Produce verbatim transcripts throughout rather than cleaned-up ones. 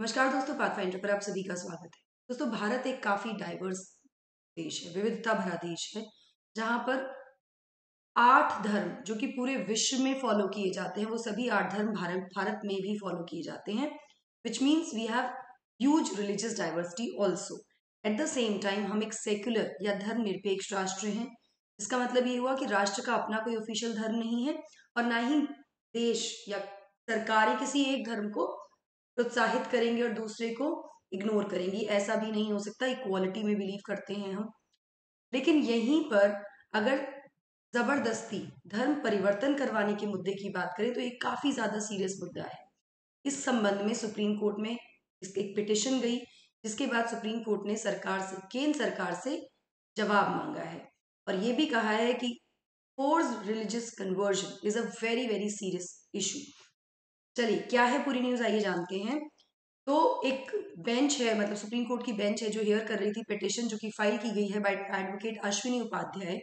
नमस्कार दोस्तों, पाथफाइंडर पर आप सभी का स्वागत है। दोस्तों, भारत एक काफी डाइवर्स देश है, विविधता भरा देश है, जहां पर आठ धर्म जो कि पूरे विश्व में फॉलो किए जाते हैं, वो सभी आठ धर्म भारत भारत में भी फॉलो किए जाते हैं, which means we have huge religious diversity also. At the same time हम एक सेक्युलर या धर्म निरपेक्ष राष्ट्र हैं। इसका मतलब ये हुआ कि राष्ट्र का अपना कोई ऑफिशियल धर्म नहीं है और ना ही देश या सरकारें किसी एक धर्म को प्रोत्साहित करेंगे और दूसरे को इग्नोर करेंगी। ऐसा भी नहीं हो सकता। इक्वालिटी में बिलीव करते हैं हम। लेकिन यहीं पर अगर जबरदस्ती धर्म परिवर्तन करवाने के मुद्दे की बात करें तो एक काफी ज्यादा सीरियस मुद्दा है। इस संबंध में सुप्रीम कोर्ट में इसकी एक पिटिशन गई, जिसके बाद सुप्रीम कोर्ट ने सरकार से केंद्र सरकार से जवाब मांगा है और ये भी कहा है कि forced religious conversion is a very very serious issue. चलिए, क्या है पूरी न्यूज, आइए जानते हैं। तो एक बेंच है, मतलब सुप्रीम कोर्ट की बेंच है, जो हियर कर रही थी पिटिशन जो कि फाइल की गई है बाय एडवोकेट अश्विनी उपाध्याय,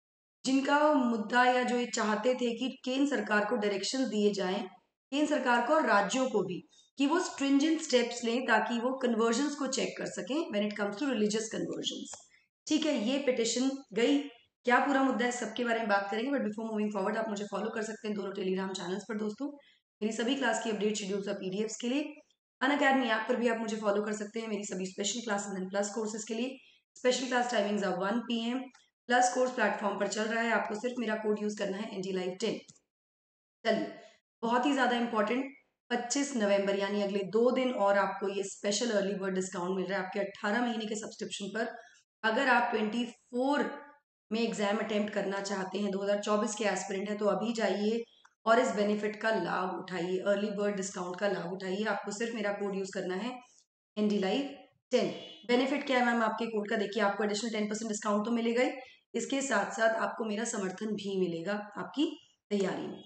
जिनका मुद्दा या जो ये चाहते थे कि केंद्र सरकार को डायरेक्शन दिए जाएं, केंद्र सरकार को और राज्यों को भी, कि वो स्ट्रिंजेंट स्टेप्स लें ताकि वो कन्वर्जन्स को चेक कर सकें when it comes to religious conversions. ठीक है, ये पिटिशन गई। क्या पूरा मुद्दा है, सबके बारे में बात करेंगे, बट बिफोर मूविंग फॉरवर्ड आप मुझे फॉलो कर सकते हैं दोनों टेलीग्राम चैनल्स पर। दोस्तों, मेरी सभी क्लास की अपडेट शेड्यूल्स और पीडीएफ्स के लिए अनअकैडमी ऐप पर भी आप मुझे फॉलो कर सकते हैं। मेरी सभी special classes and plus courses के लिए special class timings are one P M. Plus course platform पर चल रहा है, आपको सिर्फ मेरा कोड यूज करना है, एनजी लाइव टेन। चलिए, बहुत ही ज्यादा इंपॉर्टेंट, पच्चीस नवंबर यानी अगले दो दिन और आपको ये स्पेशल अर्ली बर्ड डिस्काउंट मिल रहा है आपके अट्ठारह महीने के सब्सक्रिप्शन पर। अगर आप चौबीस में एग्जाम अटेम्प्ट करना चाहते हैं, दो हज़ार चौबीस के एस्पिरेंट है, तो अभी जाइए और इस बेनिफिट का लाभ उठाइए, अर्ली बर्ड डिस्काउंट का लाभ उठाइए। आपको सिर्फ मेरा कोड यूज करना है, एनडी लाइव टेन। बेनिफिट क्या है मैम आपके कोड का, देखिए आपको एडिशनल टेन परसेंट डिस्काउंट तो मिलेगा ही, इसके साथ साथ आपको मेरा समर्थन भी मिलेगा आपकी तैयारी में।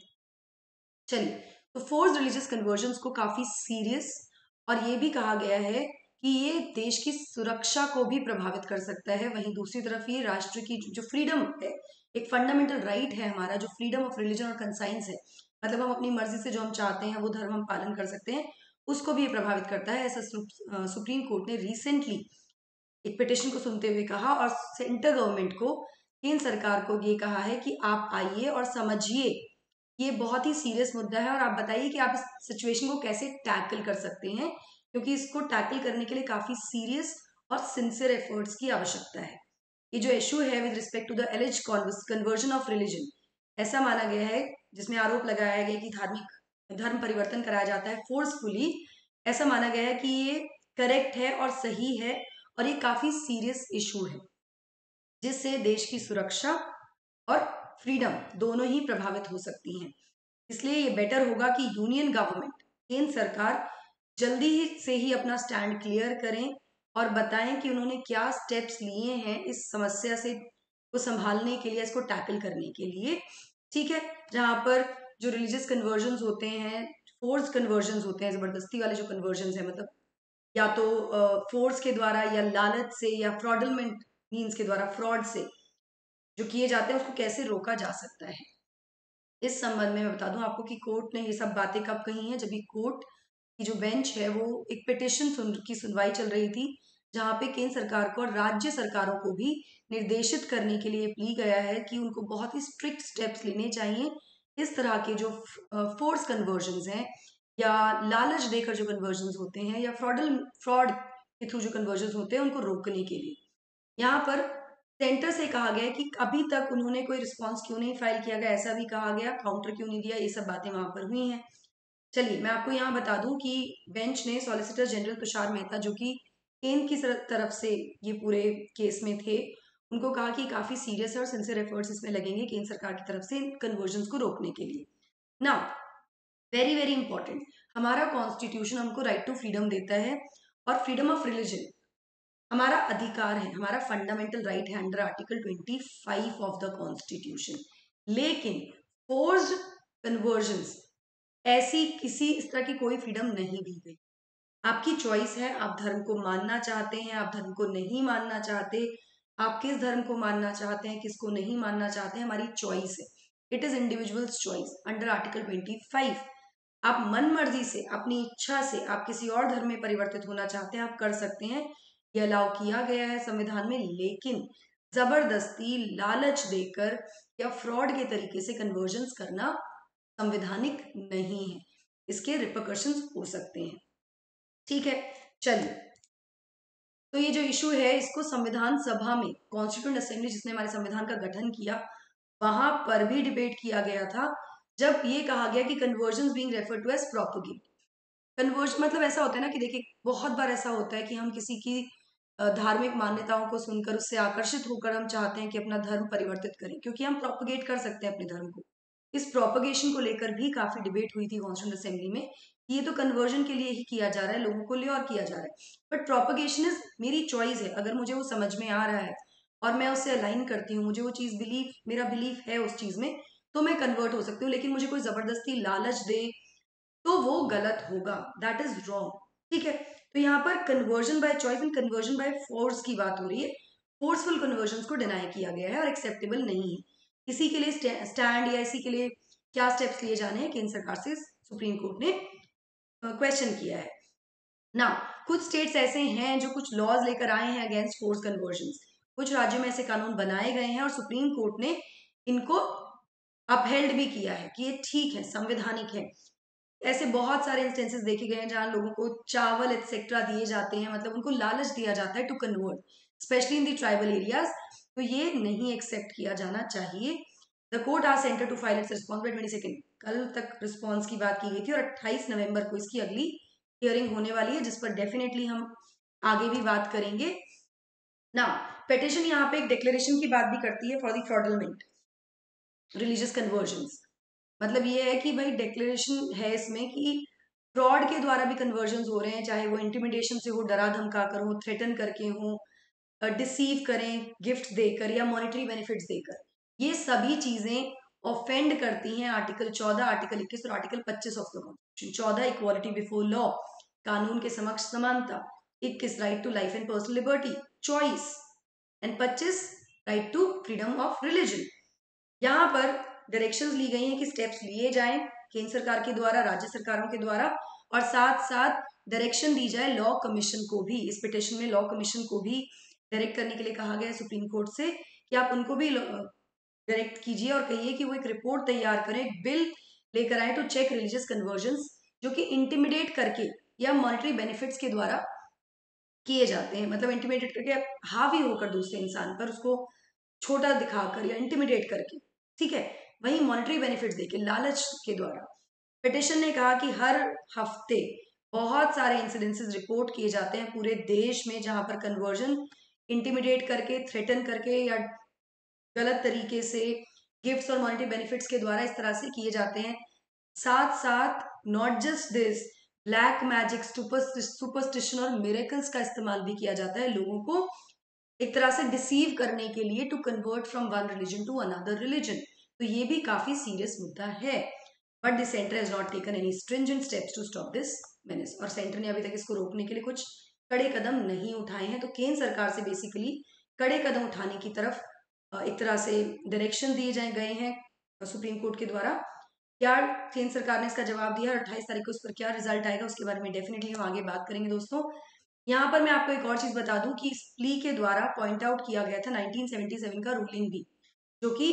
चलिए, तो फोर्स रिलीजियस कन्वर्जन्स को काफी सीरियस और ये भी कहा गया है कि ये देश की सुरक्षा को भी प्रभावित कर सकता है। वहीं दूसरी तरफ ये राष्ट्र की जो फ्रीडम है, एक फंडामेंटल राइट है हमारा, जो फ्रीडम ऑफ रिलीजन और कंसाइंस है, मतलब हम अपनी मर्जी से जो हम चाहते हैं वो धर्म हम पालन कर सकते हैं, उसको भी ये प्रभावित करता है। ऐसा सुप्रीम कोर्ट ने रिसेंटली एक पिटिशन को सुनते हुए कहा और सेंट्रल गवर्नमेंट को, केंद्र सरकार को ये कहा है कि आप आइए और समझिए, ये बहुत ही सीरियस मुद्दा है और आप बताइए कि आप इस सिचुएशन को कैसे टैकल कर सकते हैं, क्योंकि इसको टैकल करने के लिए काफी सीरियस और सिंसियर एफर्ट्स की आवश्यकता है। ये जो इशू है with respect to the alleged conversion of religion, ऐसा माना गया है, जिसमें आरोप लगाया गया कि धार्मिक धर्म परिवर्तन कराया जाता है फोर्सफुली, ऐसा माना गया है कि ये करेक्ट है और सही है और ये काफी सीरियस इशू है, जिससे देश की सुरक्षा और फ्रीडम दोनों ही प्रभावित हो सकती हैं। इसलिए ये बेटर होगा कि यूनियन गवर्नमेंट, केंद्र सरकार, जल्दी ही से ही अपना स्टैंड क्लियर करें और बताएं कि उन्होंने क्या स्टेप्स लिए हैं इस समस्या से को संभालने के लिए, इसको टैकल करने के लिए। ठीक है, जहां पर जो रिलीजियस कन्वर्जन्स होते हैं, फोर्स कन्वर्जन्स होते हैं, जबरदस्ती वाले जो कन्वर्जन्स है, मतलब या तो फोर्स के द्वारा या लालच से या फ्रॉडलमेंट मीन्स के द्वारा, फ्रॉड से जो किए जाते हैं, उसको कैसे रोका जा सकता है। इस संबंध में मैं बता दूं आपको कि कोर्ट ने ये सब बातें कब कही हैं, जब ये कोर्ट की जो बेंच है वो एक पिटिशन सुन की सुनवाई चल रही थी, जहां पे केंद्र सरकार को और राज्य सरकारों को भी निर्देशित करने के लिए प्ली गया है कि उनको बहुत ही स्ट्रिक्ट स्टेप्स लेने चाहिए इस तरह के जो फोर्स कन्वर्जन्स हैं या लालच देकर जो कन्वर्जन्स होते हैं या फ्रॉडल फ्रॉड के थ्रू जो कन्वर्जन्स होते हैं, उनको रोकने के लिए। यहाँ पर सेंटर से कहा गया है कि अभी तक उन्होंने कोई रिस्पांस क्यों नहीं फाइल किया गया, ऐसा भी कहा गया, काउंटर क्यों नहीं दिया, ये सब बातें वहां पर हुई हैं। चलिए, मैं आपको यहाँ बता दूं कि बेंच ने सॉलिसिटर जनरल तुषार मेहता, जो कि केंद्र की तरफ से ये पूरे केस में थे, उनको कहा कि काफी सीरियस है और सिंसियर एफर्ट्स इसमें लगेंगे केंद्र सरकार की तरफ से इन कन्वर्जन्स को रोकने के लिए। नाउ, वेरी वेरी इंपॉर्टेंट, हमारा कॉन्स्टिट्यूशन हमको राइट टू फ्रीडम देता है और फ्रीडम ऑफ रिलीजन हमारा अधिकार है, हमारा फंडामेंटल राइट है under article twenty five of the constitution. लेकिन फोर्स्ड कन्वर्जन्स, ऐसी किसी इस तरह की कोई फ्रीडम नहीं दी गई। आपकी चॉइस है, आप धर्म को मानना चाहते हैं, आप धर्म को नहीं मानना चाहते, आप किस धर्म को मानना चाहते हैं, किसको नहीं मानना चाहते हैं, हमारी चॉइस है। It is individual's choice under article twenty five. आप मन मर्जी से, अपनी इच्छा से आप किसी और धर्म में परिवर्तित होना चाहते हैं, आप कर सकते हैं, ये अलाउ किया गया है संविधान में। लेकिन जबरदस्ती, लालच देकर या फ्रॉड के तरीके से कन्वर्जन्स करना संवैधानिक नहीं है, इसके रिपरकशंस हो सकते हैं। ठीक है, चलिए, तो ये जो इशू है इसको संविधान सभा में, कॉन्स्टिट्यूएंट असेंबली जिसने हमारे संविधान का गठन किया, वहां पर भी डिबेट किया गया था, जब ये कहा गया कि conversion being referred to as propagate. Converge मतलब ऐसा होता है ना कि देखिए, बहुत बार ऐसा होता है कि हम किसी की धार्मिक मान्यताओं को सुनकर उससे आकर्षित होकर हम चाहते हैं कि अपना धर्म परिवर्तित करें, क्योंकि हम प्रोपोगेट कर सकते हैं अपने धर्म को। इस प्रोपोगेशन को लेकर भी काफी डिबेट हुई थी कॉन्स्टिट्यूएंट असेंबली में, ये तो कन्वर्जन के लिए ही किया जा रहा है, लोगों को ल्योर किया जा रहा है, बट प्रोपोगेशन इज मेरी चॉइस है। अगर मुझे वो समझ में आ रहा है और मैं उससे अलाइन करती हूँ, मुझे वो चीज बिलीव, मेरा बिलीफ है उस चीज में, तो मैं कन्वर्ट हो सकती हूँ। लेकिन मुझे कोई जबरदस्ती लालच दे तो वो गलत होगा, दैट इज रॉन्ग। ठीक है, तो यहाँ पर conversion by choice and conversion by force की बात हो रही है। फोर्सफुल कन्वर्जन को डिनाई किया गया है और एक्सेप्टेबल नहीं है। इसी के लिए स्टैंड या इसी के लिए क्या स्टेप्स लिए जाने हैं, केंद्र सरकार से सुप्रीम कोर्ट ने क्वेश्चन किया है ना। कुछ स्टेट्स ऐसे हैं जो कुछ लॉज लेकर आए हैं अगेंस्ट फोर्स कन्वर्जन, कुछ राज्यों में ऐसे कानून बनाए गए हैं और सुप्रीम कोर्ट ने इनको अपहेल्ड भी किया है कि ये ठीक है, संवैधानिक है। ऐसे बहुत सारे इंस्टेंसेस देखे गए हैं जहां लोगों को चावल एक्सेट्रा दिए जाते हैं, मतलब उनको लालच दिया जाता है to convert, specially in the tribal areas, तो ये नहीं एक्सेप्ट किया जाना चाहिए। The court asked centre to file its response by twenty second, कल तक रिस्पॉन्स की बात की गई थी और अट्ठाईस नवंबर को इसकी अगली हियरिंग होने वाली है, जिस पर डेफिनेटली हम आगे भी बात करेंगे ना। पेटिशन यहाँ पे एक डिक्लेरेशन की बात भी करती है for the fraudulent religious conversions. मतलब ये है कि भाई डिक्लेरेशन है इसमें कि फ्रॉड के द्वारा भी कन्वर्जन हो रहे हैं, चाहे वो इंटिमिडेशन से हो, डरा धमका कर हो, थ्रेटन करके हो, डिसीव करें गिफ्ट देकर या मॉनिटरी बेनिफिट्स देकर, ये सभी चीजें ऑफेंड करती हैं आर्टिकल चौदह, आर्टिकल इक्कीस और आर्टिकल पच्चीस ऑफ द कॉन्स्टिट्यूशन। चौदह इक्वालिटी बिफोर लॉ, कानून के समक्ष समानता, इक्कीस right to life and personal liberty choice, and पच्चीस right to freedom of religion. यहाँ पर डायरेक्शंस ली गई हैं कि स्टेप्स लिए जाएं केंद्र सरकार के द्वारा, राज्य सरकारों के द्वारा, और साथ साथ डायरेक्शन दी जाए लॉ कमीशन को भी। इस पिटिशन में लॉ कमीशन को भी डायरेक्ट करने के लिए कहा गया है सुप्रीम कोर्ट से कि आप उनको भी डायरेक्ट कीजिए और कहिए कि वो एक रिपोर्ट तैयार करें, एक बिल लेकर आए टू चेक रिलीजियस कन्वर्जन्स जो कि इंटिमिडेट करके या मॉनिटरी बेनिफिट्स के द्वारा किए जाते हैं, मतलब इंटिमिडेट करके हावी होकर दूसरे इंसान पर उसको छोटा दिखाकर या इंटिमिडेट करके, ठीक है, वही मॉनिटरी बेनिफिट्स देके लालच के द्वारा। पिटिशन ने कहा कि हर हफ्ते बहुत सारे इंसिडेंसेस रिपोर्ट किए जाते हैं पूरे देश में जहां पर कन्वर्जन इंटिमिडेट करके, थ्रेटन करके या गलत तरीके से गिफ्ट्स और मॉनिटरी बेनिफिट्स के द्वारा इस तरह से किए जाते हैं। साथ साथ not just this, black magic, superstition और मिरेकल्स का इस्तेमाल भी किया जाता है लोगों को एक तरह से डिसीव करने के लिए, to convert from one religion to another religion. तो ये भी काफी सीरियस मुद्दा है, but the centre has not taken any stringent steps to stop this menace. और सेंटर ने अभी तक इसको रोकने के लिए कुछ कड़े कदम नहीं उठाए हैं। तो केंद्र सरकार से बेसिकली कड़े कदम उठाने की तरफ एक तरह से डायरेक्शन दिए जाए गए हैं सुप्रीम कोर्ट के द्वारा। क्या केंद्र सरकार ने इसका जवाब दिया, अट्ठाईस तारीख को उस पर क्या रिजल्ट आएगा उसके बारे में डेफिनेटली हम आगे बात करेंगे दोस्तों। यहाँ पर मैं आपको एक और चीज बता दूं कि इस प्ली के द्वारा पॉइंट आउट किया गया था नाइनटीन सेवेंटी सेवन का रूलिंग भी, जो कि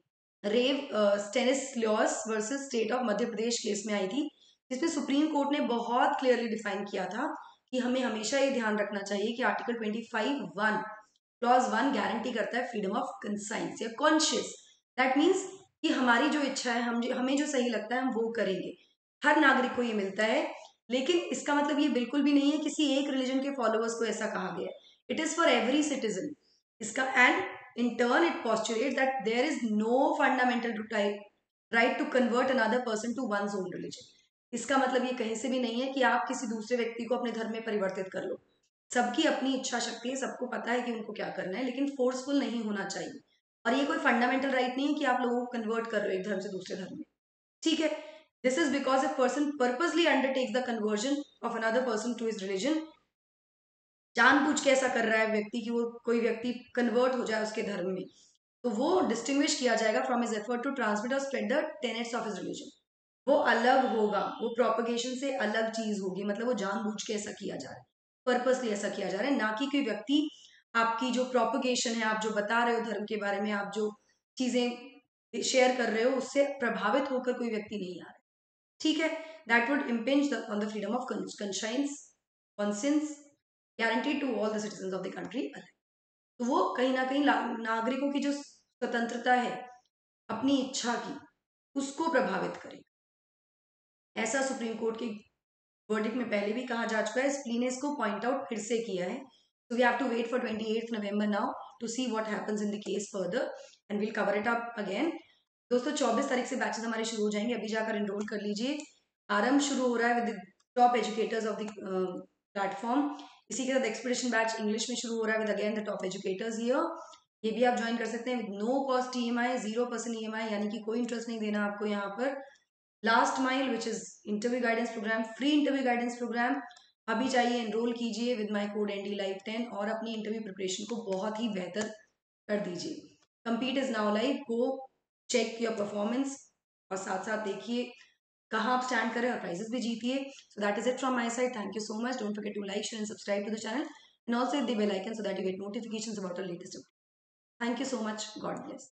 Rev Stanislaus versus state of Madhya Pradesh case में आई थी, जिसमें सुप्रीम कोर्ट ने बहुत क्लियरली डिफाइन किया था कि हमें हमेशा ये ध्यान रखना चाहिए कि article twenty five one clause one guarantee करता है फ्रीडम ऑफ कंसाइंस या कॉन्शियस। दैट मीन्स कि हमारी जो इच्छा है, हम हमें जो सही लगता है हम वो करेंगे, हर नागरिक को ये मिलता है। लेकिन इसका मतलब ये बिल्कुल भी नहीं है किसी एक रिलीजन के फॉलोअर्स को ऐसा कहा गया है, it is for every citizen इसका। And in turn it postulate that there is no fundamental right to convert another person to one's own religion. इसका मतलब ये कहीं से भी नहीं है कि आप किसी दूसरे व्यक्ति को अपने धर्म में परिवर्तित कर लो। सबकी अपनी इच्छा शक्ति है, सबको पता है कि उनको क्या करना है, लेकिन फोर्सफुल नहीं होना चाहिए। और ये कोई फंडामेंटल राइट नहीं है कि आप लोगों को कन्वर्ट कर रहे हो एक धर्म से दूसरे धर्म में, ठीक है। This is because a person purposely undertakes the conversion of another person to his religion. जानबूझ के ऐसा कर रहा है व्यक्ति कि वो कोई व्यक्ति कन्वर्ट हो जाए उसके धर्म में, तो वो डिस्टिंग्विश किया जाएगा from his effort to transmit और spread the tenets of his religion. वो अलग होगा, वो प्रोपगेशन से अलग चीज होगी, मतलब वो जानबूझ के ऐसा किया जा रहा है, पर्पसली ऐसा किया जा रहा है, ना कि कोई व्यक्ति आपकी जो प्रोपगेशन है, आप जो बता रहे हो धर्म के बारे में, आप जो चीजें शेयर कर रहे हो, उससे प्रभावित होकर कोई व्यक्ति नहीं आ रहा है, ठीक है। That would impinge on the freedom of conscience conscience guaranteed to all the citizen of the country. तो वो कहीं ना कहीं नागरिकों की जो स्वतंत्रता है अपनी इच्छा की, उसको प्रभावित करे, ऐसा सुप्रीम कोर्ट के वर्डिक्ट में पहले भी कहा जा चुका है। स्प्ली ने इसको पॉइंट आउट फिर से किया है। So we have to wait for twenty-eighth November now to see what happens in the case further and we'll cover it up again. दोस्तों चौबीस तारीख से बैचेस हमारे शुरू हो जाएंगे, अभी जाकर एनरोल कर लीजिए। आरंभ शुरू हो रहा है with top educators of the platform. इसी के साथ एक्सपीडिशन बैच इंग्लिश में शुरू हो रहा है with again the top educators here. ये भी आप ज्वाइन कर सकते हैं with no cost E M I, zero percent E M I, यानी कि कोई इंटरेस्ट नहीं देना आपको यहाँ पर। Last mile which is interview guidance programme, free interview guidance programme, अभी चाहिए एनरोल कीजिए with my code N D live ten और अपनी इंटरव्यू प्रिपरेशन को बहुत ही बेहतर कर दीजिए। Compete is now live, go check your performance और साथ साथ देखिए कहाँ आप स्टैंड करें और प्राइजेस भी जीतिए। So that is it from my side, thank you so much, don't forget to like share and subscribe to the channel and also hit the bell icon so that you get notifications about our latest. Thank you so much, God bless.